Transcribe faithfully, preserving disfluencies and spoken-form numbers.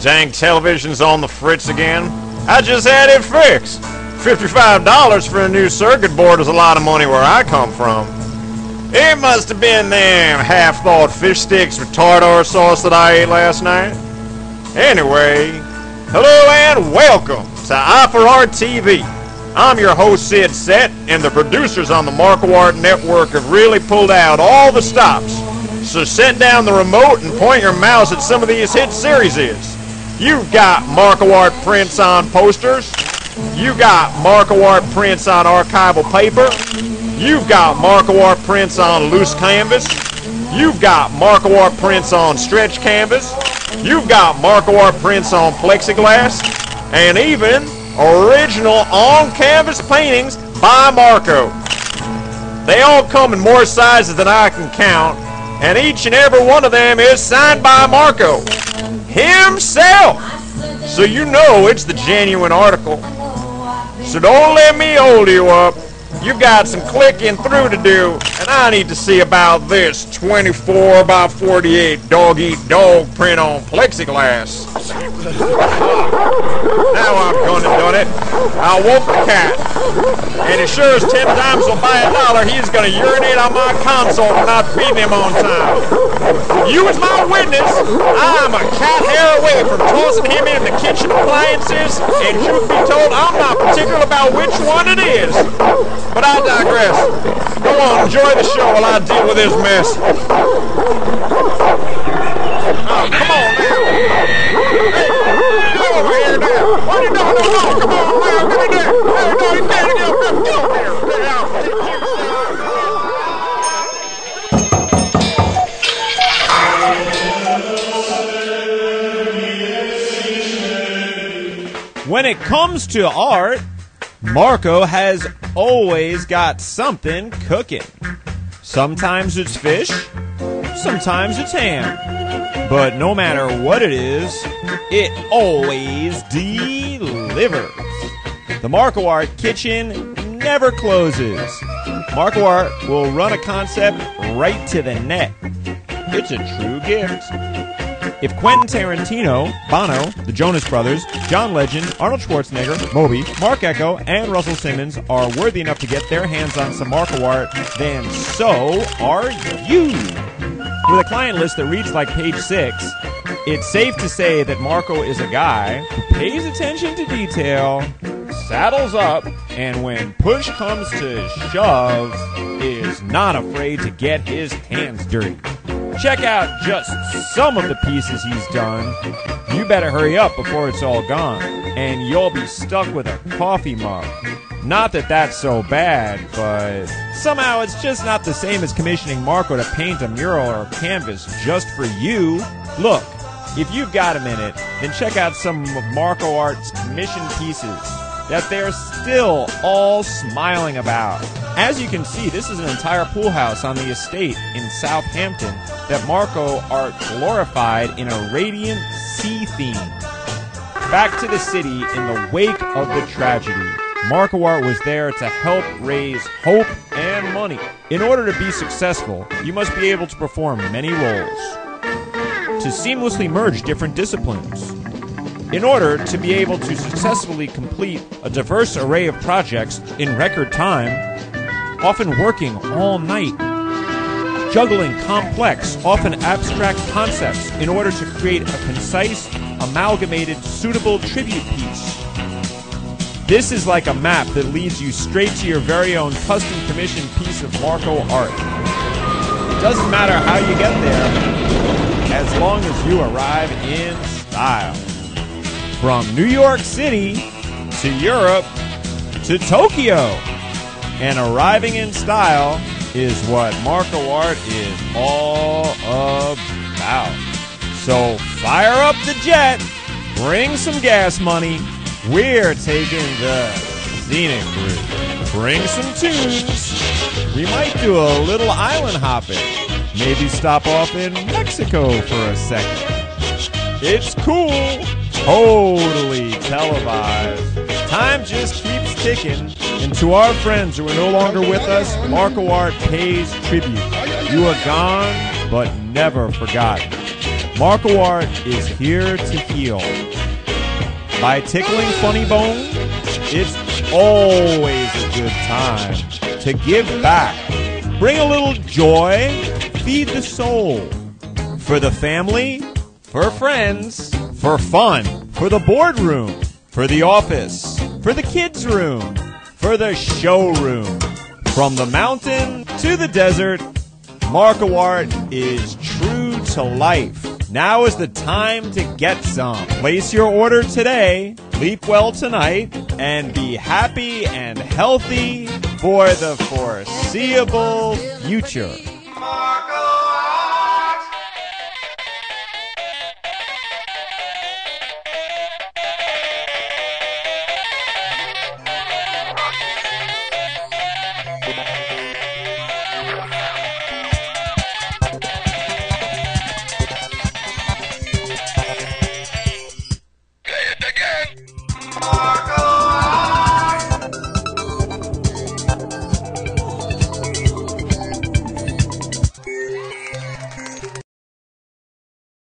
Dang television's on the fritz again. I just had it fixed. fifty-five dollars for a new circuit board is a lot of money where I come from. It must have been them half-thawed fish sticks with tartar sauce that I ate last night. Anyway, hello and welcome to Aaarrrtt T V. I'm your host Sid Set, and the producers on the Mar-Co-Aaarrrtt network have really pulled out all the stops. So set down the remote and point your mouse at some of these hit series. You've got Mar-Co-Aaarrtt prints on posters. You've got Mar-Co-Aaarrtt prints on archival paper. You've got Mar-Co-Aaarrtt prints on loose canvas. You've got Mar-Co-Aaarrtt prints on stretch canvas. You've got Mar-Co-Aaarrtt prints on plexiglass. And even original on-canvas paintings by Mar-Co. They all come in more sizes than I can count, and each and every one of them is signed by Mar-Co himself. So you know it's the genuine article. So don't let me hold you up. You've got some clicking through to do, and I need to see about this twenty-four by forty-eight dog-eat-dog print on plexiglass. Now I've gone and done it. I'll wolf the cat. And as sure as ten times will buy a dollar, he's going to urinate on my console for not feeding him on time. You as my witness, I'm a cat hair away from tossing him in the kitchen appliances, and truth be told, I'm not particular about which one it is. But I digress. Go on, enjoy the show while I deal with this mess. Oh, come on now. Hey, get over here now. What are you doing? No, no, come on now. Give me that. Hey, no, you can't get over here. Get over here. Get out. When it comes to art, Mar-Co has always got something cooking. Sometimes it's fish, sometimes it's ham. But no matter what it is, it always delivers. The Mar-Co-Aaarrrtt kitchen never closes. Mar-Co-Aaarrrtt will run a concept right to the net. It's a true gift. If Quentin Tarantino, Bono, the Jonas Brothers, John Legend, Arnold Schwarzenegger, Moby, Mark Echo, and Russell Simmons are worthy enough to get their hands on some Mar-Co-Aaarrrtt, then so are you. With a client list that reads like page six, it's safe to say that Mar-Co is a guy who pays attention to detail, saddles up, and when push comes to shove, is not afraid to get his hands dirty. Check out just some of the pieces he's done. You better hurry up before it's all gone, and you'll be stuck with a coffee mug. Not that that's so bad, but somehow it's just not the same as commissioning Mar-Co to paint a mural or a canvas just for you. Look, if you've got a minute, then check out some of Mar-Co-Aaarrtt's commissioned pieces that they're still all smiling about. As you can see, this is an entire pool house on the estate in Southampton that Mar-Co-Aaarrrtt glorified in a radiant sea theme. Back to the city in the wake of the tragedy. Mar-Co-Aaarrrtt was there to help raise hope and money. In order to be successful, you must be able to perform many roles, to seamlessly merge different disciplines. In order to be able to successfully complete a diverse array of projects in record time, often working all night, juggling complex, often abstract concepts in order to create a concise, amalgamated, suitable tribute piece. This is like a map that leads you straight to your very own custom-commissioned piece of Mar-Co-Aaarrrtt. It doesn't matter how you get there, as long as you arrive in style. From New York City to Europe to Tokyo. And arriving in style is what Mar-Co-Aaarrrtt is all about. So fire up the jet, bring some gas money. We're taking the scenic route. Bring some tunes. We might do a little island hopping. Maybe stop off in Mexico for a second. It's cool. Totally televised. Time just keeps ticking. And to our friends who are no longer with us, Mar-Co-Aaarrrtt pays tribute. You are gone, but never forgotten. Mar-Co-Aaarrrtt is here to heal. By tickling funny bone, it's always a good time to give back. Bring a little joy, feed the soul. For the family, for friends, for fun, for the boardroom, for the office, for the kids' room, for the showroom. From the mountain to the desert, Mar-Co-Aaarrrtt is true to life. Now is the time to get some. Place your order today, sleep well tonight, and be happy and healthy for the foreseeable future. Again.